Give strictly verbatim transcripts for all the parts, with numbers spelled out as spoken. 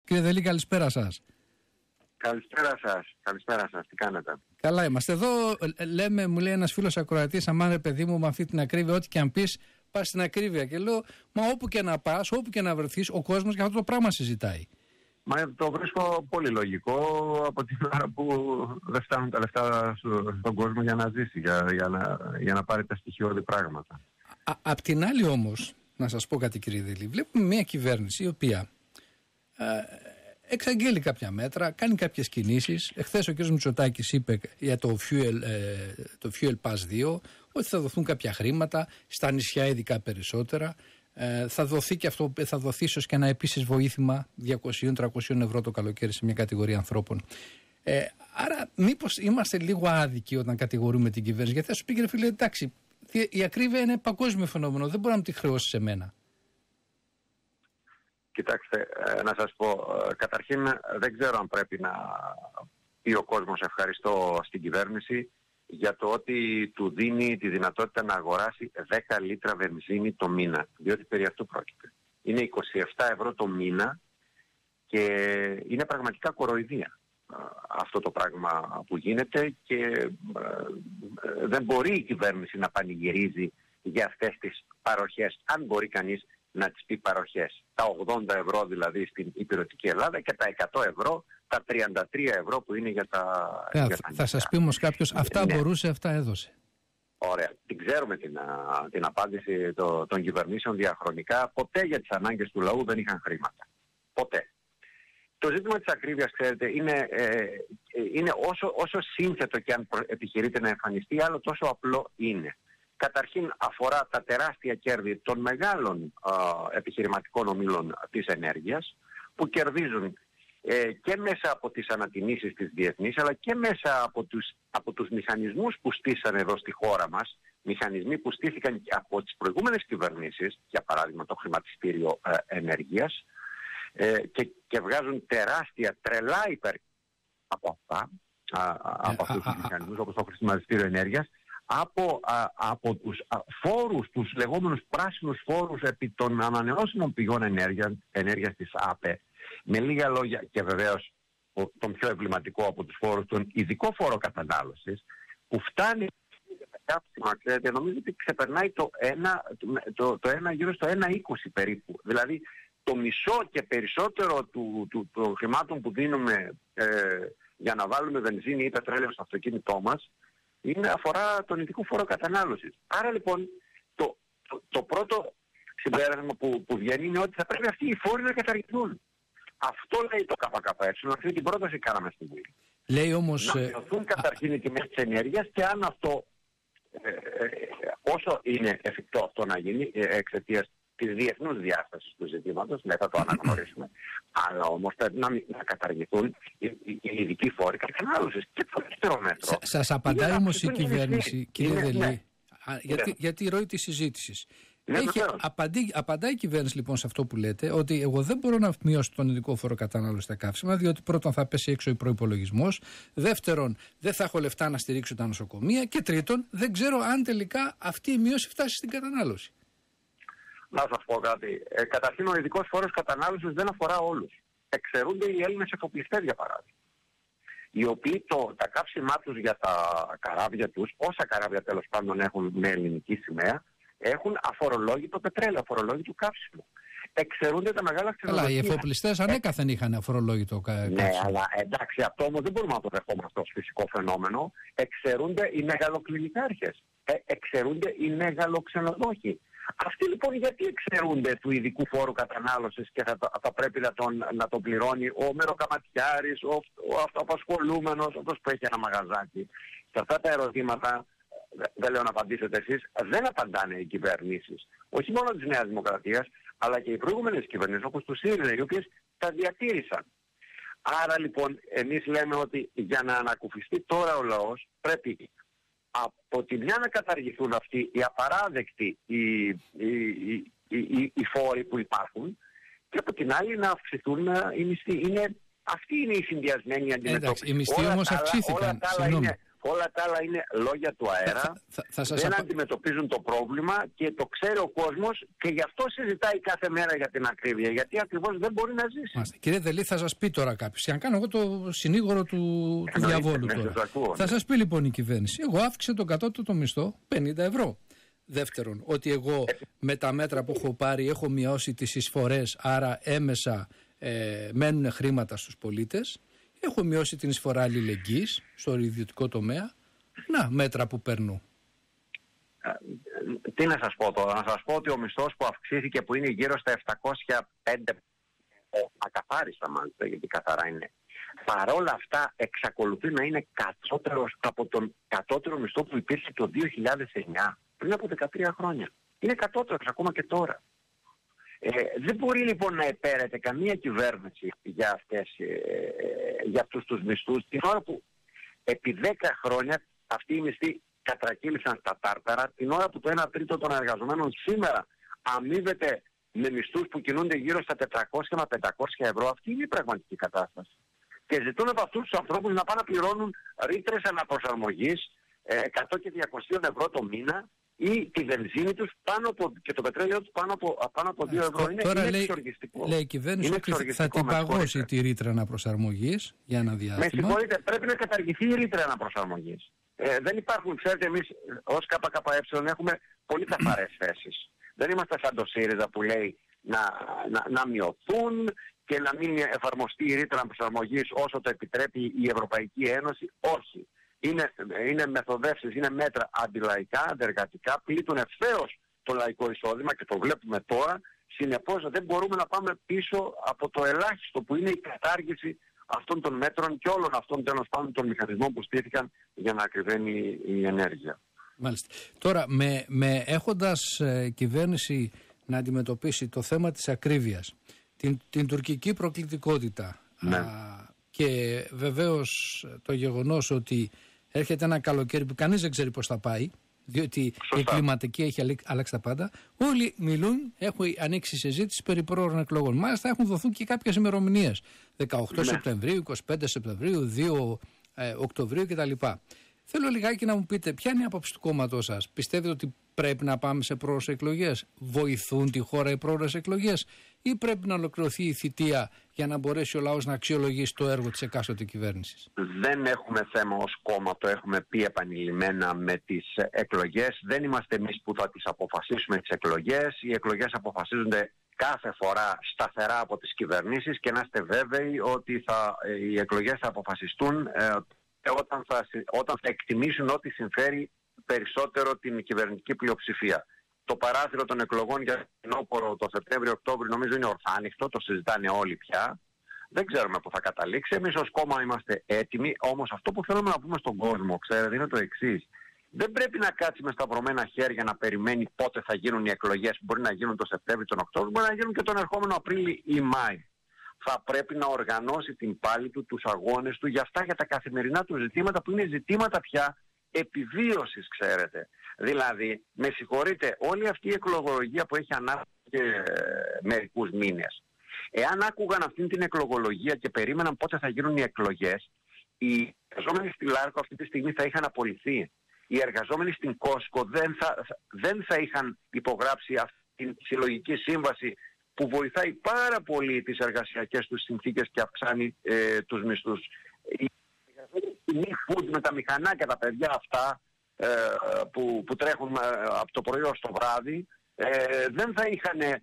Κύριε Δελή, καλησπέρα σας. Καλησπέρα σας, καλησπέρα σας, τι κάνετε? Καλά είμαστε. Εδώ λέμε, μου λέει ένας φίλος ακροατής, αμάν ρε παιδί μου, με αυτή την ακρίβεια, ό,τι και αν πεις, πας στην ακρίβεια. Και λέω, μα όπου και να πας, όπου και να βρεθείς, ο κόσμος για αυτό το πράγμα συζητάει. Μα το βρίσκω πολύ λογικό από την ώρα που δεν φτάνουν τα λεφτά στον κόσμο για να ζήσει, για, για, να, για να πάρει τα στοιχειώδη πράγματα. Α, απ' την άλλη όμως, να σας πω κάτι κύριε Δελή, βλέπουμε μια κυβέρνηση η οποία ε, εξαγγέλει κάποια μέτρα, κάνει κάποιες κινήσεις. Εχθές ο κ. Μητσοτάκης είπε για το Fuel, ε, το Fuel Pass δύο ότι θα δοθούν κάποια χρήματα, στα νησιά ειδικά περισσότερα. Ε, θα δοθεί και αυτό, θα δοθεί ίσως και ένα επίσης βοήθημα διακόσια με τριακόσια ευρώ το καλοκαίρι σε μια κατηγορία ανθρώπων. Ε, άρα μήπως είμαστε λίγο άδικοι όταν κατηγορούμε την κυβέρνηση? Γιατί θα σου πει κύριε φίλε, εντάξει, η ακρίβεια είναι παγκόσμιο φαινόμενο, δεν μπορεί να μου τη χρεώσει σε μένα. Κοιτάξτε, να σας πω, καταρχήν δεν ξέρω αν πρέπει να πει ο κόσμος ευχαριστώ στην κυβέρνηση για το ότι του δίνει τη δυνατότητα να αγοράσει δέκα λίτρα βενζίνη το μήνα, διότι περί αυτού πρόκειται. Είναι είκοσι επτά ευρώ το μήνα και είναι πραγματικά κοροϊδία αυτό το πράγμα που γίνεται και δεν μπορεί η κυβέρνηση να πανηγυρίζει για αυτές τις παροχές, αν μπορεί κανείς να τις πει παροχές. Τα ογδόντα ευρώ δηλαδή στην υπηρετική Ελλάδα και τα εκατό ευρώ, τα τριάντα τρία ευρώ που είναι για τα... Yeah, για τα θα σας πει όμως κάποιος, αυτά ναι. μπορούσε, αυτά έδωσε. Ωραία. Την ξέρουμε την, την απάντηση το, των κυβερνήσεων διαχρονικά. Ποτέ για τις ανάγκες του λαού δεν είχαν χρήματα. Ποτέ. Το ζήτημα της ακρίβειας, ξέρετε, είναι, ε, είναι όσο, όσο σύνθετο και αν επιχειρείται να εμφανιστεί, άλλο τόσο απλό είναι. Καταρχήν αφορά τα τεράστια κέρδη των μεγάλων α, επιχειρηματικών ομίλων της ενέργειας που κερδίζουν ε, και μέσα από τις ανατιμήσεις της διεθνής αλλά και μέσα από τους, από τους μηχανισμούς που στήσαν εδώ στη χώρα μας, μηχανισμοί που στήθηκαν από τις προηγούμενες κυβερνήσεις, για παράδειγμα το χρηματιστήριο ε, ενέργειας ε, και, και βγάζουν τεράστια τρελά υπέρ από αυτά, α, από αυτούς τους μηχανισμούς όπως το χρηματιστήριο ενέργειας, Από, α, από τους α, φόρους, τους λεγόμενους πράσινους φόρους επί των ανανεώσιμων πηγών ενέργεια, ενέργειας της ΑΠΕ, με λίγα λόγια, και βεβαίως ο, τον πιο εμβληματικό από τους φόρους, τον ειδικό φόρο κατανάλωσης, που φτάνει κάψιμα, ξέρετε, νομίζω ότι ξεπερνάει το ένα, το, το ένα γύρω στο ένα είκοσι περίπου. Δηλαδή το μισό και περισσότερο του, του, του χρημάτων που δίνουμε ε, για να βάλουμε βενζίνη ή πετρέλαιο στο αυτοκίνητό μας, είναι αφορά τον ειδικό φόρο κατανάλωσης. Άρα λοιπόν το, το, το πρώτο συμπέρασμα που, που βγαίνει είναι ότι θα πρέπει αυτοί οι φόροι να καταργηθούν. Αυτό λέει το ΚΚΕ, αυτή την πρόταση κάναμε στην Βουλή. Λέει όμως... Να μειωθούν καταρχήν οι τιμές της ενέργειας και αν αυτό, ε, ε, όσο είναι εφικτό αυτό να γίνει ε, εξαιτίας της διεθνούς διάστασης του ζητήματος, ναι, θα το αναγνωρίσουμε. Αλλά όμως πρέπει να, να καταργηθούν οι, οι, οι ειδικοί φόροι κατανάλωσης. Και το δεύτερο μέτρο. Σας απαντάει όμως η κυβέρνηση, κύριε Δελή, ναι. γιατί, γιατί ροή της συζήτησης. Ναι, Έχει, απαντή, απαντάει η κυβέρνηση λοιπόν σε αυτό που λέτε, ότι εγώ δεν μπορώ να μειώσω τον ειδικό φόρο κατανάλωση στα καύσιμα, διότι πρώτον θα πέσει έξω ο προϋπολογισμός, δεύτερον δεν θα έχω λεφτά να στηρίξω τα νοσοκομεία και τρίτον δεν ξέρω αν τελικά αυτή η μείωση φτάσει στην κατανάλωση. Να σας πω κάτι. Ε, καταρχήν ο ειδικός φόρος κατανάλωσης δεν αφορά όλους. Εξαιρούνται οι Έλληνες εφοπλιστές για παράδειγμα, οι οποίοι το, τα κάψιμά τους για τα καράβια τους, όσα καράβια τέλος πάντων έχουν με ελληνική σημαία, έχουν αφορολόγητο πετρέλαιο, αφορολόγητο καύσιμο. Εξαιρούνται τα μεγάλα ξενοδοχεία. Καλά, οι εφοπλιστές ανέκαθεν είχαν αφορολόγητο καύσιμο. Ναι, αλλά εντάξει, αυτό όμως δεν μπορούμε να το δεχόμαστε ως φυσικό φαινόμενο. Εξαιρούνται οι μεγαλοκλινικάρχες. Ε, εξαιρούνται οι μεγαλοξενοδόχοι. Αυτοί λοιπόν γιατί εξαιρούνται του ειδικού φόρου κατανάλωσης και θα, θα πρέπει να τον, να τον πληρώνει ο μεροκαματιάρης, ο, ο αυτοαπασχολούμενος, αυτός που έχει ένα μαγαζάκι. Σε αυτά τα ερωτήματα, δεν λέω να απαντήσετε εσείς, δεν απαντάνε οι κυβερνήσεις. Όχι μόνο της Νέας Δημοκρατίας, αλλά και οι προηγούμενες κυβερνήσεις όπως του ΣΥΡΙΖΑ, οι οποίες τα διατήρησαν. Άρα λοιπόν εμείς λέμε ότι για να ανακουφιστεί τώρα ο λαός πρέπει από τη μια να καταργηθούν αυτοί οι απαράδεκτοι οι, οι, οι, οι, οι φόροι που υπάρχουν και από την άλλη να αυξηθούν οι μισθοί. Είναι, αυτή είναι η συνδυασμένη αντιμετώπιση. Εντάξει, οι μιστοί όμως αυξήθηκαν. Όλα τα άλλα είναι, Όλα τα άλλα είναι λόγια του αέρα, θα, θα, θα σας δεν απα... αντιμετωπίζουν το πρόβλημα και το ξέρει ο κόσμος και γι' αυτό συζητάει κάθε μέρα για την ακρίβεια, γιατί ακριβώς δεν μπορεί να ζήσει. Μάστε. Κύριε Δελή, θα σας πει τώρα κάποιος, για να κάνω εγώ το συνήγορο του, του διαβόλου τώρα. Ακούω, θα ναι. σας πει λοιπόν η κυβέρνηση, εγώ αύξησε τον κατώτατο μισθό πενήντα ευρώ. Δεύτερον, ότι εγώ με τα μέτρα που έχω πάρει έχω μειώσει τις εισφορές, άρα έμεσα ε, μένουν χρήματα στους πολίτες. Έχω μειώσει την εισφορά αλληλεγγύης στο ιδιωτικό τομέα. Να, μέτρα που παίρνω. Τι να σας πω τώρα, να σας πω ότι ο μισθός που αυξήθηκε, που είναι γύρω στα επτακόσια πέντε, ακαθάριστα μάλιστα, γιατί καθαρά είναι, παρόλα αυτά εξακολουθεί να είναι κατώτερος από τον κατώτερο μισθό που υπήρχε το δύο χιλιάδες εννιά, πριν από δεκατρία χρόνια. Είναι κατώτερος ακόμα και τώρα. Ε, δεν μπορεί λοιπόν να επέρεται καμία κυβέρνηση για, αυτές, ε, για αυτούς τους μισθούς, την ώρα που επί δέκα χρόνια αυτοί οι μισθοί κατρακύλησαν στα τάρταρα, την ώρα που το ένα τρίτο των εργαζομένων σήμερα αμείβεται με μισθούς που κινούνται γύρω στα τετρακόσια με πεντακόσια ευρώ. Αυτή είναι η πραγματική κατάσταση. Και ζητούν από αυτούς τους ανθρώπους να πάνε να πληρώνουν ρήτρες αναπροσαρμογής ε, εκατό και διακόσια ευρώ το μήνα, ή τη βενζίνη τους πάνω από, και το πετρέλαιο τους πάνω από, πάνω από δύο ευρώ. Είναι, τώρα είναι λέει, εξοργιστικό. Λέει η κυβέρνηση ότι θα την παγώσει τη ρήτρα αναπροσαρμογής για ένα διάστημα. Με συγχωρείτε, πρέπει να καταργηθεί η ρήτρα αναπροσαρμογής. Ε, δεν υπάρχουν, ξέρετε, εμείς ως ΚΚΕ έχουμε πολύ καθαρές θέσεις. Δεν είμαστε σαν το ΣΥΡΙΖΑ που λέει να, να, να μειωθούν και να μην εφαρμοστεί η ρήτρα αναπροσαρμογής όσο το επιτρέπει η Ευρωπαϊκή Ένωση. Όχι. Είναι, είναι μεθοδεύσεις, είναι μέτρα αντιλαϊκά, αντεργατικά, πλήττουν ευθέως το λαϊκό εισόδημα και το βλέπουμε τώρα. Συνεπώς δεν μπορούμε να πάμε πίσω από το ελάχιστο που είναι η κατάργηση αυτών των μέτρων και όλων αυτών τέλος πάντων των μηχανισμών που στήθηκαν για να ακριβένει η ενέργεια. Μάλιστα. Τώρα, με, με έχοντας ε, κυβέρνηση να αντιμετωπίσει το θέμα της ακρίβειας, την, την τουρκική προκλητικότητα, ναι. α, και βεβαίως το γεγονός ότι έρχεται ένα καλοκαίρι που κανείς δεν ξέρει πώς θα πάει, διότι σωστά. Η κλιματική έχει αλλάξει τα πάντα. Όλοι μιλούν, έχουν ανοίξει συζήτηση περί πρόωρων εκλογών. Μάλιστα έχουν δοθούν και κάποιες ημερομηνίες. δεκαοκτώ ναι. Σεπτεμβρίου, είκοσι πέντε Σεπτεμβρίου, δύο ε, Οκτωβρίου κτλ. Θέλω λιγάκι να μου πείτε ποια είναι η άποψη του κόμματός σας. Πιστεύετε ότι πρέπει να πάμε σε πρόωρες εκλογές? Βοηθούν τη χώρα οι πρόωρες εκλογές? Ή πρέπει να ολοκληρωθεί η θητεία για να μπορέσει ο λαός να αξιολογήσει το έργο της εκάστοτε κυβέρνησης? Δεν έχουμε θέμα ως κόμμα, το έχουμε πει επανειλημμένα με τις εκλογές. Δεν είμαστε εμείς που θα τις αποφασίσουμε τις εκλογές. Οι εκλογές αποφασίζονται κάθε φορά σταθερά από τις κυβερνήσεις και να είστε βέβαιοι ότι θα, οι εκλογές θα αποφασιστούν ε, όταν, θα, όταν θα εκτιμήσουν ότι συμφέρει περισσότερο την κυβερνητική πλειοψηφία. Το παράθυρο των εκλογών για φθινόπωρο το Σεπτέμβριο-Οκτώβριο νομίζω είναι ορθάνυχτο, το συζητάνε όλοι πια. Δεν ξέρουμε πού θα καταλήξει. Εμείς ως κόμμα είμαστε έτοιμοι, όμως αυτό που θέλουμε να πούμε στον κόσμο, ξέρετε, είναι το εξής. Δεν πρέπει να κάτσει με σταυρωμένα χέρια να περιμένει πότε θα γίνουν οι εκλογές, που μπορεί να γίνουν το Σεπτέμβριο, τον Οκτώβριο, μπορεί να γίνουν και τον ερχόμενο Απρίλιο ή Μάη. Θα πρέπει να οργανώσει την πάλη του, τους αγώνες του για αυτά, για τα καθημερινά του ζητήματα που είναι ζητήματα πια επιβίωσης, ξέρετε. Δηλαδή, με συγχωρείτε, όλη αυτή η εκλογολογία που έχει ανάψει και ε, μερικούς μήνες, εάν άκουγαν αυτή την εκλογολογία και περίμεναν πότε θα γίνουν οι εκλογές, οι εργαζόμενοι στη Λάρκο αυτή τη στιγμή θα είχαν απολυθεί. Οι εργαζόμενοι στην Κόσκο δεν θα, δεν θα είχαν υπογράψει αυτή τη συλλογική σύμβαση που βοηθάει πάρα πολύ τις εργασιακές τους συνθήκες και αυξάνει ε, τους μισθούς. Οι εργαζόμενοι στην e-food με τα μηχανάκια, τα παιδιά αυτά ε, που, που τρέχουν από το πρωί ως το βράδυ, ε, δεν θα είχαν ε,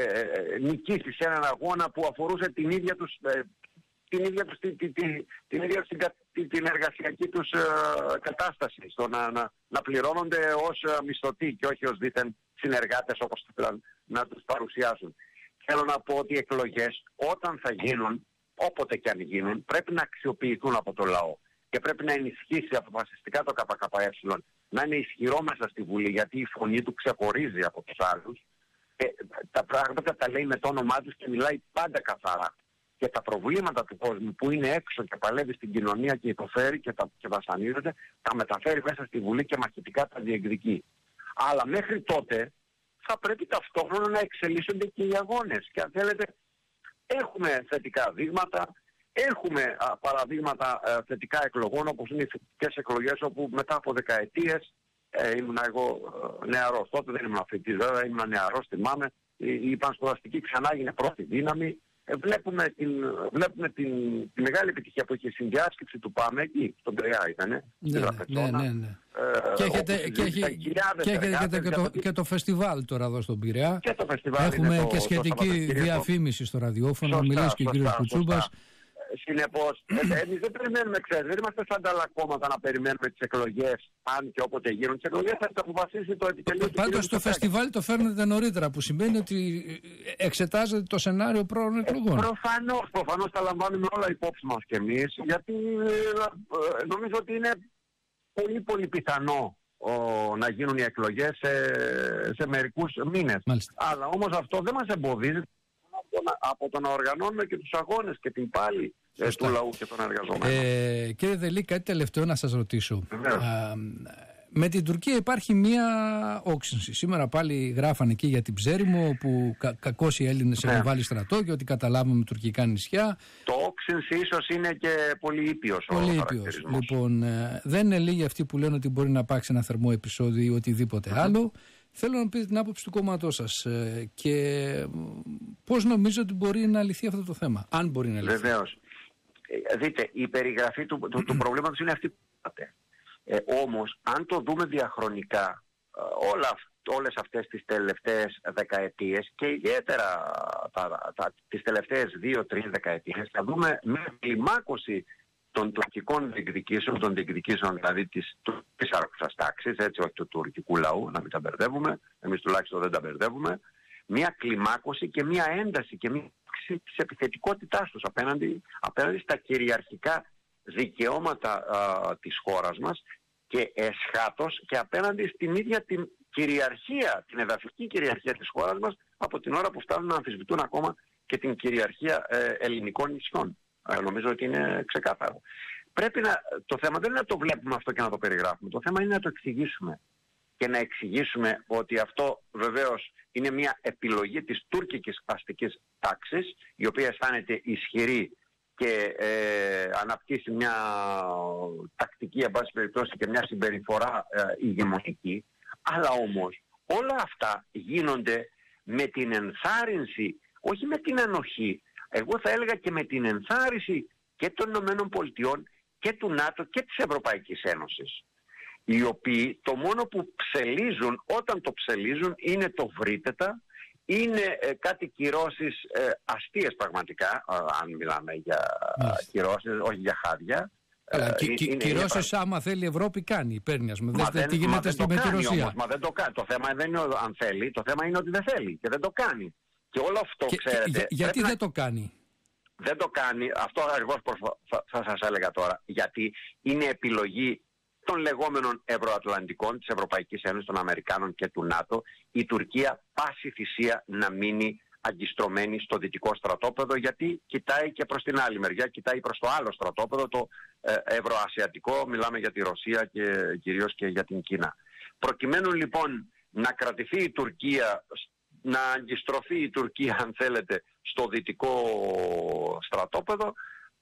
ε, νικήσει σε έναν αγώνα που αφορούσε την ίδια τους, ε, την, ίδια τους, την, την, την, ίδια την, την εργασιακή τους ε, κατάσταση, στο να, να, να πληρώνονται ως μισθωτοί και όχι ως δίθεν συνεργάτες όπως θέλουν να τους παρουσιάσουν. Θέλω να πω ότι οι εκλογές όταν θα γίνουν, όποτε και αν γίνουν, πρέπει να αξιοποιηθούν από το λαό και πρέπει να ενισχύσει αποφασιστικά το ΚΚΕ, να είναι ισχυρό μέσα στη Βουλή, γιατί η φωνή του ξεχωρίζει από τους άλλους και τα πράγματα τα λέει με το όνομά τους και μιλάει πάντα καθαρά. Και τα προβλήματα του κόσμου που είναι έξω και παλεύει στην κοινωνία και υποφέρει και, τα, και βασανίζεται, τα μεταφέρει μέσα στη Βουλή και μαχητικά τα διεκδικεί. Αλλά μέχρι τότε θα πρέπει ταυτόχρονα να εξελίσσονται και οι αγώνες. Και αν θέλετε, έχουμε θετικά δείγματα. Έχουμε α, παραδείγματα α, θετικά εκλογών, όπως είναι οι θετικές εκλογές, όπου μετά από δεκαετίες ε, ήμουν εγώ ε, νεαρός. Τότε δεν ήμουν φοιτητής, βέβαια ήμουν νεαρός, θυμάμαι. Η, η πανσπουδαστική ξανά έγινε πρώτη δύναμη. Ε, βλέπουμε την, βλέπουμε την, τη μεγάλη επιτυχία που είχε η συνδιάσκεψη του ΠΑΜΕ εκεί, στον Πειραιά ήτανε. Ναι, ναι, ναι, ναι. Ε, και έχετε, και έχει, και έχετε και, το, και το φεστιβάλ τώρα εδώ στον Πειραιά. Και το φεστιβάλ. Έχουμε είναι και το, σχετική το διαφήμιση στο ραδιόφωνο. Μιλήσει και ο κύριος Κουτσούμπας. Συνεπώς, ε, εμείς δεν περιμένουμε, ξέρετε, δεν είμαστε σαν τα άλλα κόμματα να περιμένουμε τις εκλογές, αν και όποτε γίνουν τις εκλογές, θα τις αποφασίσει το επιτελείο. Πάντως το φεστιβάλ το φέρνετε νωρίτερα, που σημαίνει ότι εξετάζετε το σενάριο πρόωρων εκλογών. Ε, προφανώς, προφανώς τα λαμβάνουμε όλα υπόψη μας κι εμείς, γιατί ε, νομίζω ότι είναι πολύ πολύ πιθανό ο, να γίνουν οι εκλογές σε, σε μερικούς μήνες. Μάλιστα. Αλλά όμως αυτό δεν μας εμποδίζει από το να οργανώνουμε και τους αγώνες και την πάλη ε, του λαού και των εργαζομένων. Ε, κύριε Δελή, κάτι τελευταίο να σας ρωτήσω. Α, με την Τουρκία υπάρχει μία όξυνση. Σήμερα πάλι γράφανε εκεί για την Ψέριμο, που κα, κακώς οι Έλληνες έχουν βάλει στρατό και ότι καταλάβουμε τουρκικά νησιά. Το όξυνση ίσως είναι και πολύ ήπιος ο πολύ ήπιος. Λοιπόν, ε, δεν είναι λίγοι αυτοί που λένε ότι μπορεί να υπάρξει ένα θερμό επεισόδιο ή οτιδήποτε mm-hmm. άλλο. Θέλω να πείτε την άποψη του κόμματός σας ε, και πώς νομίζω ότι μπορεί να λυθεί αυτό το θέμα, αν μπορεί να λυθεί. Βεβαίως. Ε, δείτε, η περιγραφή του, του, του προβλήματος είναι αυτή που είπατε. Ε, όμως, αν το δούμε διαχρονικά, όλα, όλες αυτές τις τελευταίες δεκαετίες και ιδιαίτερα τα, τα, τις τελευταίες δύο-τρεις δεκαετίες, θα δούμε μια κλιμάκωση των τουρκικών διεκδικήσεων, των διεκδικήσεων δηλαδή της, της άρχουσας τάξης, έτσι, όχι του τουρκικού λαού, να μην τα μπερδεύουμε, εμείς τουλάχιστον δεν τα μπερδεύουμε, μια κλιμάκωση και μια ένταση και μια αύξηση της επιθετικότητάς τους απέναντι, απέναντι στα κυριαρχικά δικαιώματα α, της χώρας μας και εσχάτως και απέναντι στην ίδια την κυριαρχία, την εδαφική κυριαρχία της χώρας μας, από την ώρα που φτάνουν να αμφισβητούν ακόμα και την κυριαρχία ε, ελληνικών νησιών. Νομίζω ότι είναι ξεκάθαρο. Πρέπει να, το θέμα δεν είναι να το βλέπουμε αυτό και να το περιγράφουμε. Το θέμα είναι να το εξηγήσουμε. Και να εξηγήσουμε ότι αυτό βεβαίως είναι μια επιλογή της τουρκικής αστικής τάξης, η οποία αισθάνεται ισχυρή και ε, αναπτύσσει μια τακτική, εν πάση περιπτώσει, και μια συμπεριφορά ε, ηγεμονική. Αλλά όμως όλα αυτά γίνονται με την ενθάρρυνση, όχι με την ανοχή. Εγώ θα έλεγα και με την ενθάρρυνση και των Ηνωμένων Πολιτειών και του ΝΑΤΟ και της Ευρωπαϊκής Ένωσης, οι οποίοι το μόνο που ψελίζουν όταν το ψελίζουν είναι το βρήτετα, είναι ε, κάτι κυρώσεις ε, αστείες πραγματικά, ε, αν μιλάμε για yes. κυρώσεις, όχι για χάδια. Ε, κι, είναι, κυρώσεις είναι, άμα θέλει η Ευρώπη κάνει, παίρνει, ας πούμε, δες δεν, τι γίνεται στη, με τη Ρωσία. Όμως, μα δεν το κάνει. Το θέμα δεν είναι αν θέλει, το θέμα είναι ότι δεν θέλει και δεν το κάνει. Και όλο αυτό, και, ξέρετε... Και, γιατί δεν να... το κάνει? Δεν το κάνει, αυτό ακριβώς θα, θα σας έλεγα τώρα. Γιατί είναι επιλογή των λεγόμενων ευρωατλαντικών, της Ευρωπαϊκής Ένωσης, των Αμερικάνων και του ΝΑΤΟ, η Τουρκία πάση θυσία να μείνει αγκιστρωμένη στο δυτικό στρατόπεδο, γιατί κοιτάει και προς την άλλη μεριά, κοιτάει προς το άλλο στρατόπεδο, το ε, ευρωασιατικό, μιλάμε για τη Ρωσία και κυρίως και για την Κίνα. Προκειμένου λοιπόν να κρατηθεί η Τουρκία, να αγκιστρωθεί η Τουρκία, αν θέλετε, στο δυτικό στρατόπεδο,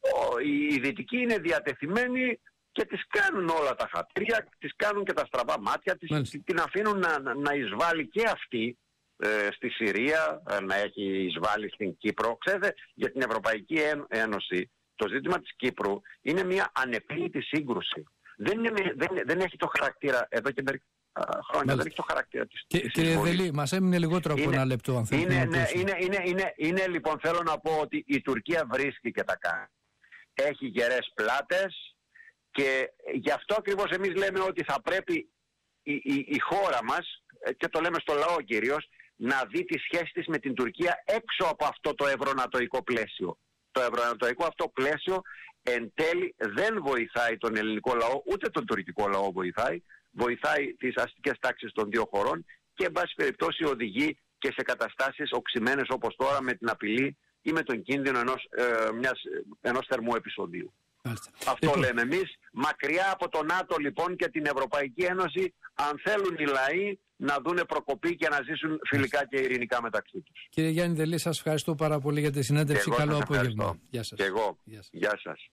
οι δυτικοί είναι διατεθειμένοι και τις κάνουν όλα τα χατήρια, τις κάνουν και τα στραβά μάτια, τις, την αφήνουν να, να εισβάλλει και αυτή ε, στη Συρία, ε, να έχει εισβάλλει στην Κύπρο. Ξέρετε, για την Ευρωπαϊκή Ένωση το ζήτημα της Κύπρου είναι μια ανεπίλητη σύγκρουση. Δεν, είναι, δεν, δεν έχει το χαρακτήρα εδώ και μερικά χρόνια, δεν έχει το χαρακτήρα της. Και, της κύριε Δελή, μας έμεινε λιγότερο από ένα λεπτό, αν θέλετε. Είναι, ναι, είναι, είναι, είναι, είναι λοιπόν, θέλω να πω ότι η Τουρκία βρίσκει και τα κάνει. Έχει γερές πλάτες και γι' αυτό ακριβώς εμείς λέμε ότι θα πρέπει η, η, η χώρα μας, και το λέμε στο λαό κυρίως, να δει τη σχέση της με την Τουρκία έξω από αυτό το ευρωνατοϊκό πλαίσιο. Το ευρωνατοϊκό αυτό πλαίσιο εν τέλει δεν βοηθάει τον ελληνικό λαό, ούτε τον τουρκικό λαό βοηθάει. Βοηθάει τις αστικές τάξεις των δύο χωρών και εν πάση περιπτώσει οδηγεί και σε καταστάσεις οξυμένες όπως τώρα, με την απειλή ή με τον κίνδυνο ενός, ε, μιας, ενός θερμού επεισοδίου. Μάλιστα. Αυτό λοιπόν λέμε εμείς. Μακριά από το ΝΑΤΟ λοιπόν και την Ευρωπαϊκή Ένωση, αν θέλουν οι λαοί να δούνε προκοπή και να ζήσουν φιλικά και ειρηνικά μεταξύ τους. Κύριε Γιάννη Δελή, σας ευχαριστώ πάρα πολύ για τη συνέντευξη. Καλό απόγευμα. Γεια σας. Και εγώ. Γεια σας. Γεια σας.